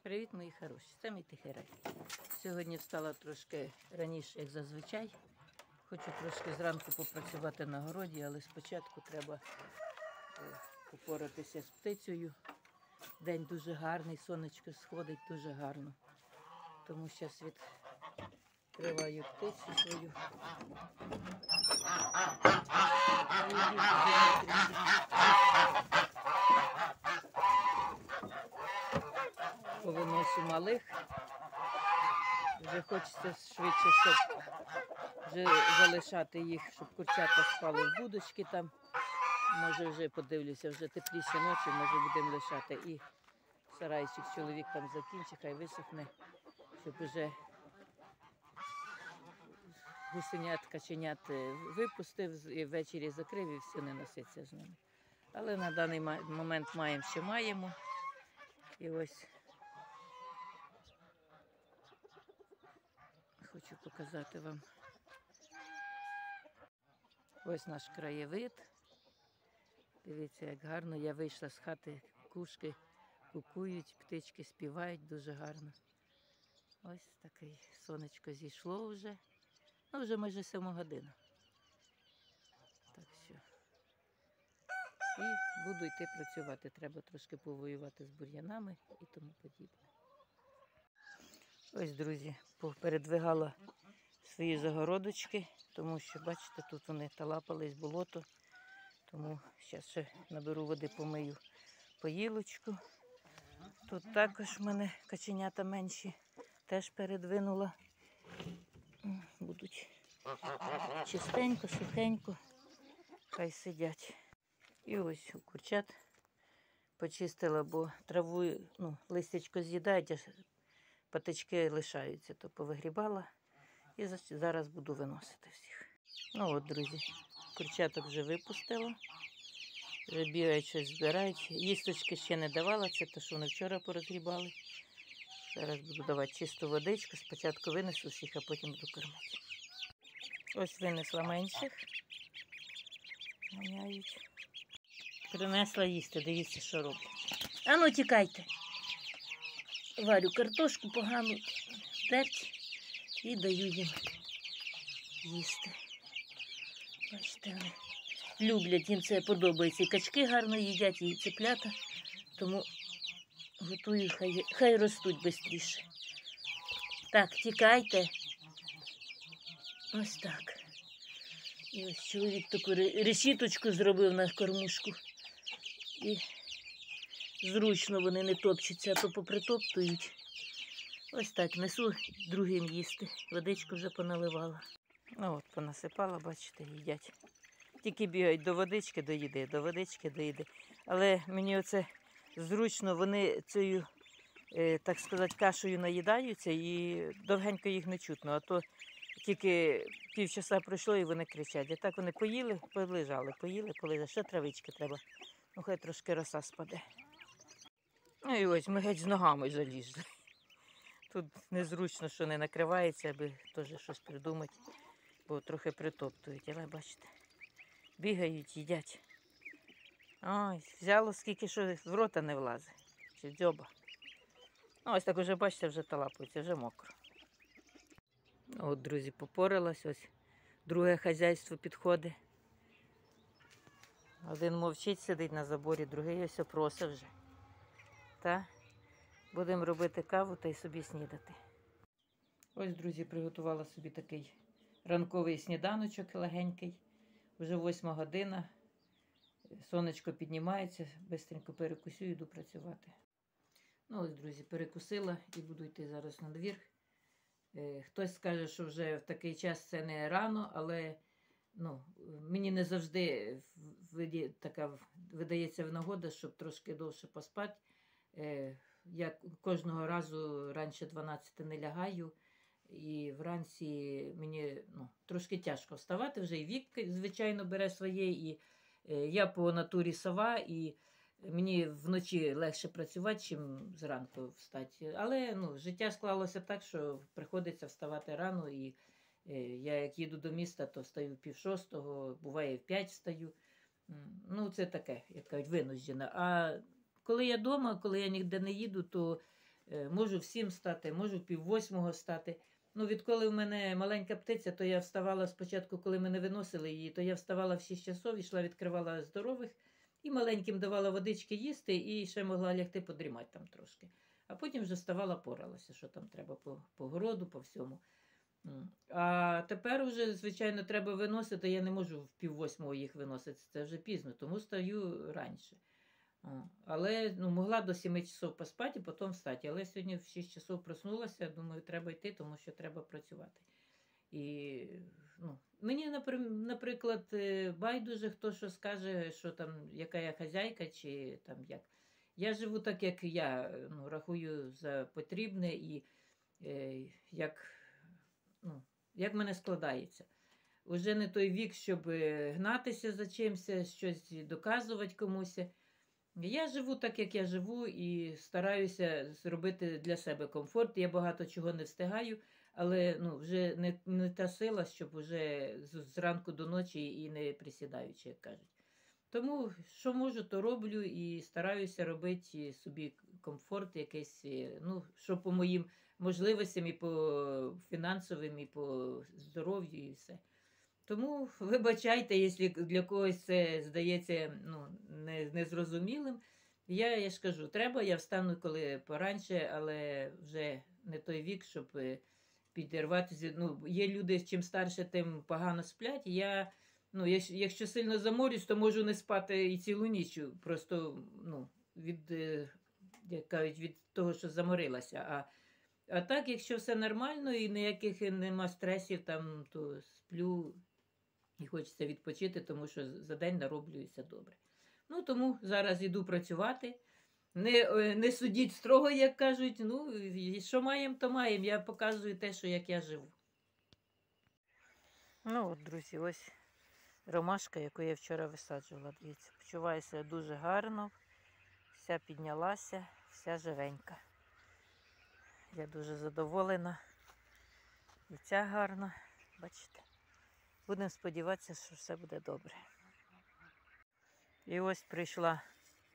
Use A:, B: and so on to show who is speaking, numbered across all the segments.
A: Привіт, мої хороші, це мій тихий рай. Сьогодні встала трошки раніше, як зазвичай. Хочу трошки зранку попрацювати на городі, але спочатку треба попоратися з птицею. День дуже гарний, сонечко сходить дуже гарно. Тому зараз відкриваю птицю свою. Повиношу малих. Вже хочеться швидше, щоб вже залишати їх, щоб курчата спали в будочки там. Може вже подивлюся, вже тепліше ночі, може будемо лишати. І сарайчик чоловік там закінчить, хай висохне, щоб вже гусенят, каченят випустив і ввечері закрив і все, не носиться з ними. Але на даний момент маємо, що маємо. І ось хочу показати вам. Ось наш краєвид. Дивіться, як гарно. Я вийшла з хати, кушки кукують, птички співають дуже гарно. Ось таке сонечко зійшло вже. Ну, вже майже 7 година. Так що. І буду йти працювати. Треба трошки повоювати з бур'янами і тому подібне. Ось, друзі, передвигала свої загородочки, тому що, бачите, тут вони талапались, болото. Тому зараз ще наберу води, помию поїлочку. Тут також в мене каченята менші, теж передвинула. Будуть чистенько, сухенько, хай сидять. І ось у курчат почистила, бо траву, листячко з'їдають, а патички лишаються, то повигрібала. І зараз буду виносити всіх. Ну от, друзі, курчаток вже випустила. Вже бігають, щось збирають. Їсточки ще не давала, це те, що вони вчора порозгрібали. Зараз буду давати чисту водичку. Спочатку винесу всіх, а потім буду кормити. Ось винесла менших. Ганяють. Принесла їсти, дивіться, що роблять. А ну, тікайте. Варю картошку погану, терч і даю їм їсти. Бачите, вони люблять, їм це подобається. І качки гарно їдять, і цеплята. Тому готую, хай ростуть швидше. Так, тікайте. Ось так. І ось чоловік таку решіточку зробив на кормушку. І зручно вони не топчуться, а то попритоптують. Ось так, несу другим їсти. Водичку вже поналивала. Ну от, понасипала, бачите, їдять. Тільки бігають до водички, до їди, до водички, до їди. Але мені оце зручно, вони цією, так сказати, кашею наїдаються і довгенько їх не чутно. А то тільки півчаса пройшло і вони кричать. А так вони поїли, полежали, ще травички треба. Ну, хай трошки роса спаде. Ну і ось ми геть з ногами залізли. Тут незручно, що не накривається, аби теж щось придумати, бо трохи притоптують. Але бачите, бігають, їдять. Ой, взяло скільки, що в рота не влазить, чи в дзьоба. Ну, ось так уже, бачите, вже талапується, вже мокро. От, друзі, попоралась, ось друге хазяйство підходить. Один мовчить, сидить на заборі, другий ось просить вже. Та будемо робити каву та й собі снідати. Ось, друзі, приготувала собі такий ранковий сніданочок легенький. Вже 8 година. Сонечко піднімається, швидко перекусю і йду працювати. Ну ось, друзі, перекусила і буду йти зараз на двір. Хтось скаже, що вже в такий час це не рано, але мені не завжди така видається нагода, щоб трошки довше поспати. Я кожного разу раніше 12 не лягаю, і вранці мені трошки тяжко вставати, вже і вік, звичайно, бере своє, і я по натурі сова, і мені вночі легше працювати, чим зранку встати. Але життя склалося так, що приходиться вставати рано, і я як їду до міста, то встаю в 5:30, буває в 5 встаю. Це таке, як кажуть, винуждено. А коли я вдома, коли я ніде не їду, то Можу в 7 стати, можу в 7:30 стати. Ну, відколи в мене маленька птиця, то я вставала спочатку, коли ми не виносили її, то я вставала в 6 часов, йшла, відкривала здорових, і маленьким давала водички їсти, і ще могла лягти подрімати там трошки. А потім вже вставала, поралася, що там треба по городу, по всьому. А тепер вже, звичайно, треба виносити, я не можу в 7:30 їх виносити, це вже пізно, тому стаю раніше. Але могла до 7 часов поспати і потім встати. Але сьогодні в 6 часов проснулася, думаю, треба йти, тому що треба працювати. І мені, наприклад, байдуже, хто що скаже, що там, яка я хазяйка, чи там як. Я живу так, як я рахую за потрібне і як мене складається. Уже не той вік, щоб гнатися за чимось, щось доказувати комусь. Я живу так, як я живу, і стараюся зробити для себе комфорт. Я багато чого не встигаю, але вже не та сила, щоб вже зранку до ночі і не присідаючи, як кажуть. Тому, що можу, то роблю і стараюся робити собі комфорт якийсь, що по моїм можливостям, і по фінансовим, і по здоров'ю, і все. Тому вибачайте, якщо для когось це здається незрозумілим. Я ж кажу, треба, я встану коли пораньше, але вже не той вік, щоб підірватися. Є люди, чим старше, тим погано сплять. Якщо сильно заморюсь, то можу не спати і цілу ніч. Просто від того, що заморилася. А так, якщо все нормально і ніяких нема стресів, то сплю і хочеться відпочити, тому що за день нароблюється добре. Тому зараз йду працювати. Не судіть строго, як кажуть. Що маємо, то маємо. Я показую те, як я живу. Друзі, ось ромашка, яку я вчора висаджувала. Дивіться, почуваюся дуже гарно. Вся піднялася, вся живенька. Я дуже задоволена. І ця гарна, бачите. Будемо сподіватися, що все буде добре. І ось прийшла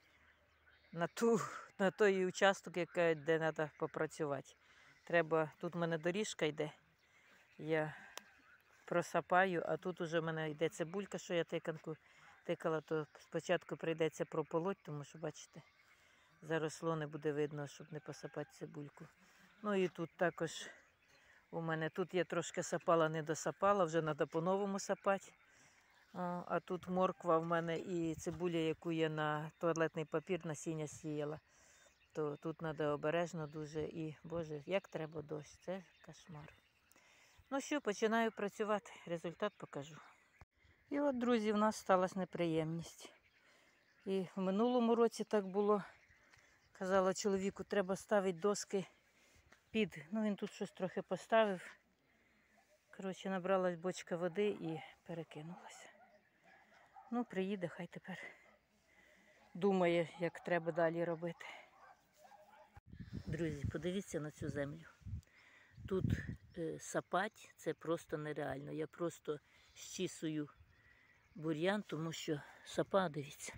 A: на той участок, де треба попрацювати. Тут в мене доріжка йде. Я просапаю, а тут уже в мене йде цибулька, що я тикала, то спочатку прийдеться прополоть, тому що, бачите, заросло, не буде видно, щоб не посапати цибульку. І тут також у мене, тут я трошки сапала, не досапала, вже треба по-новому сапати. А тут морква в мене і цибуля, яку я на туалетний папір насіння сіяла. То тут треба обережно дуже. І, Боже, як треба дощ, це кошмар. Що, починаю працювати, результат покажу. І от, друзі, в нас сталася неприємність. І в минулому році так було. Казала чоловіку, треба ставити доски під. Він тут щось трохи поставив. Коротше, набралась бочка води і перекинулася. Приїде, хай тепер думає, як треба далі робити. Друзі, подивіться на цю землю. Тут сапать це просто нереально. Я просто щісую бур'ян, тому що сапа, дивіться,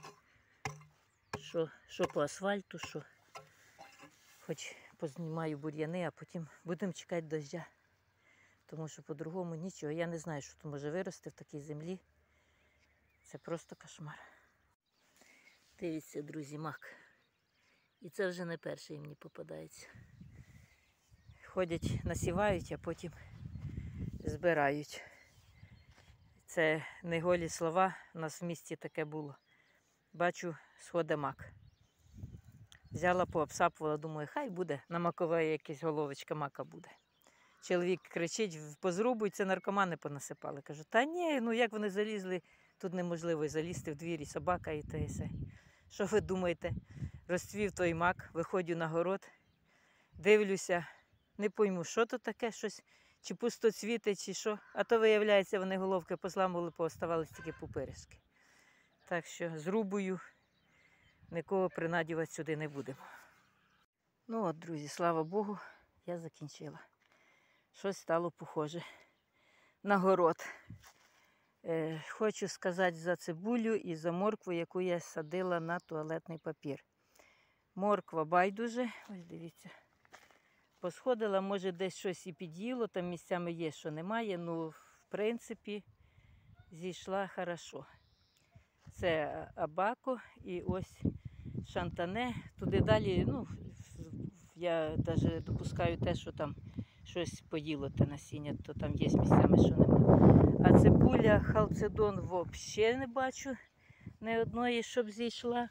A: що по асфальту, що хоч познімаю бур'яни, а потім будемо чекати дощу. Тому що по-другому нічого. Я не знаю, що тут може вирости в такій землі. Це просто кошмар. Дивіться, друзі, мак. І це вже не перший мені попадається. Ходять, насівають, а потім збирають. Це не голі слова, у нас в місті таке було. Бачу, сходить мак. Взяла, пообсапувала, думаю, хай буде, на макове якась головочка мака буде. Чоловік кричить, позрубуй, це наркомани понасипали. Кажу, та ні, як вони залізли, тут неможливо залізти в двір, і собака, і те, і все. Що ви думаєте? Розцвів той мак, виходжу на город, дивлюся, не пойму, що то таке, щось, чи пустоцвіте, чи що. А то, виявляється, вони головки посламували, пооставались тільки пупиришки. Так що зрубую, нікого принадювати сюди не будемо. От, друзі, слава Богу, я закінчила. Щось стало похоже на город. Хочу сказати за цибулю і за моркву, яку я садила на туалетний папір. Морква байдуже. Ось дивіться. Посходила, може десь щось і під'їло, там місцями є, що немає. Ну, в принципі, зійшла хорошо. Це абако і ось шантане. Туди далі, ну, я навіть допускаю те, що там щось поїло те насіння, то там є місцями, що немає. А цибуля, халцедон взагалі не бачу ні одної, щоб зійшла.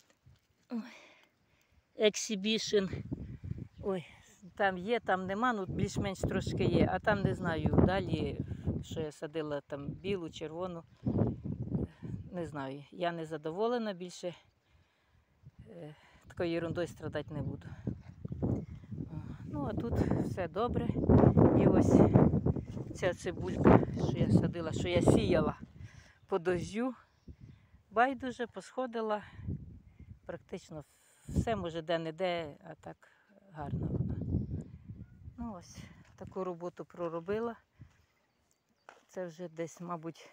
A: Ексібішн. Ой, там є, там нема, ну більш-менш трошки є. А там не знаю, далі, що я садила там білу, червону. Не знаю, я не задоволена, більше такою ерундою страдати не буду. Ну, а тут все добре. І ось ця цибулька, що я садила, що я сіяла по дождю, байдуже посходила. Практично все, може, де-не-де, а так гарно вона. Ну, ось таку роботу проробила. Це вже десь, мабуть,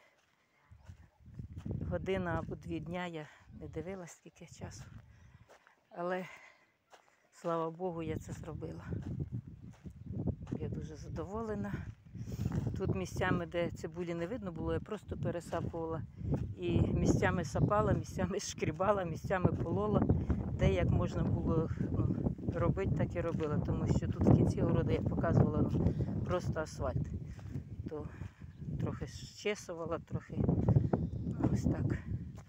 A: година або 2 дня, я не дивилась скільки часу. Але, слава Богу, я це зробила. Я дуже задоволена. Тут місцями, де цибулі не видно було, я просто пересапувала. І місцями сапала, місцями шкрібала, місцями полола. Де як можна було робити, так і робила. Тому що тут в кінці городу, як показувала, просто асфальт. То трохи щесувала, трохи ось так.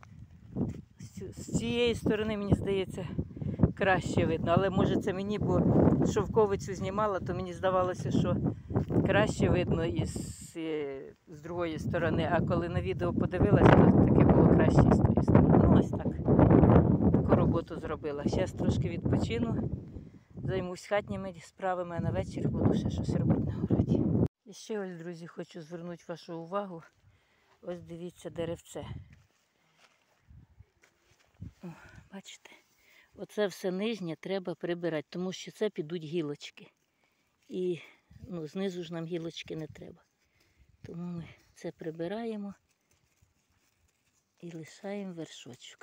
A: З цієї сторони, мені здається, краще видно. Але може це мені, бо шовковицю знімала, то мені здавалося, що краще видно з другої сторони. А коли на відео подивилася, то таке було краще з тієї сторони. Ну ось так. Таку роботу зробила. Зараз трошки відпочину, займусь хатніми справами, а на вечір буду ще щось робити на городі. І ще, ось, друзі, хочу звернути вашу увагу. Ось дивіться деревце. О, бачите? Оце все нижнє треба прибирати, тому що це підуть гілочки. І знизу ж нам гілочки не треба. Тому ми це прибираємо і лишаємо вершочок.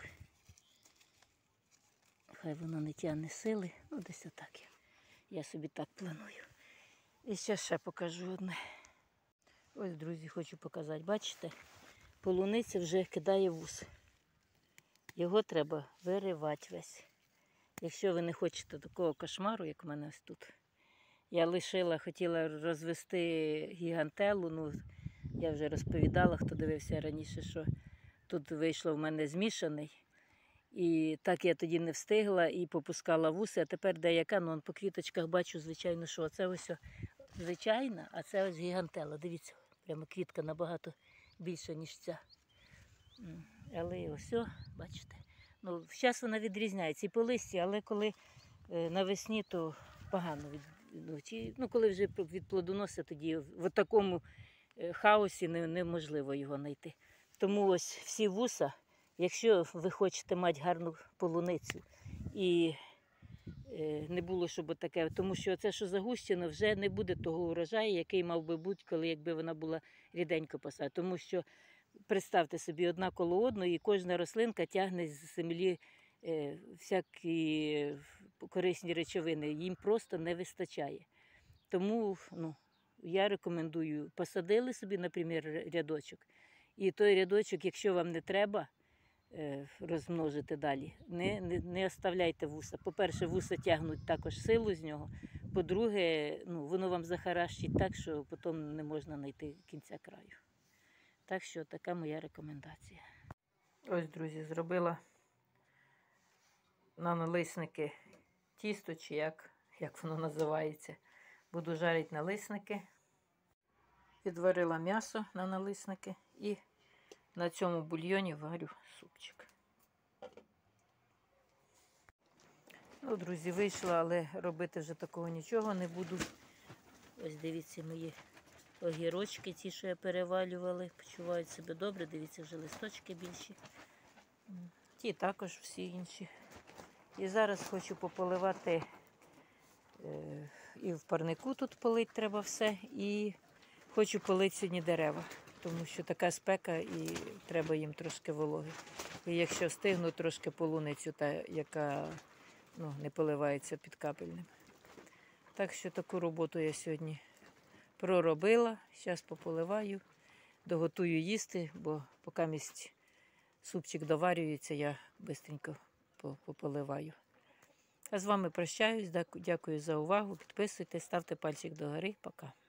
A: Хай воно не тягне сили, десь отак я собі так планую. І ще покажу одне. Ось, друзі, хочу показати. Бачите, полуниця вже кидає вус. Його треба виривати весь. Якщо ви не хочете такого кошмару, як в мене ось тут. Я хотіла розвести гігантелу, я вже розповідала, хто дивився раніше, що тут вийшло в мене змішаний. І так я тоді не встигла і попускала вуси, а тепер деяка, по квіточках бачу, звичайно, що це ось звичайна, а це ось гігантела. Дивіться, прямо квітка набагато більша, ніж ця. Але ось, бачите. Зараз вона відрізняється і по листі, але коли навесні, то погано. Коли вже відплодоносить, тоді в такому хаосі неможливо його знайти. Тому ось всі вуса, якщо ви хочете мати гарну полуницю і не було, щоб таке, тому що це, що загущено, вже не буде того урожаю, який мав би бути, якби вона була ріденько посаджена. Тому що, представте собі, одна коло одної, і кожна рослинка тягне з землі всякі корисні речовини, їм просто не вистачає. Тому я рекомендую, посадили собі, наприклад, рядочок, і той рядочок, якщо вам не треба розмножити далі, не оставляйте вуса. По-перше, вуса тягнуть також силу з нього, по-друге, воно вам захаращить так, що потім не можна знайти кінця краю. Так що така моя рекомендація. Ось, друзі, зробила на налисники тісто, чи як воно називається. Буду жарити налисники. Відварила м'ясо на налисники і на цьому бульйоні варю супчик. Друзі, вийшла, але робити вже такого нічого не буду. Ось дивіться, мої огірочки, ті, що я перевалювала, почувають себе добре. Дивіться, вже листочки більші. Ті також всі інші. І зараз хочу пополивати, і в парнику тут полити треба все, і хочу полити сьогодні дерева, тому що така спека і треба їм трошки вологи. І якщо встигну, трошки полуницю, яка не поливається під капельним. Так що таку роботу я сьогодні проробила. Зараз пополиваю, доготую їсти, бо поки місць супчик доварюється, я швидко пополиваю. А з вами прощаюсь. Дякую за увагу. Підписуйтесь, ставте пальчик догори. Пока.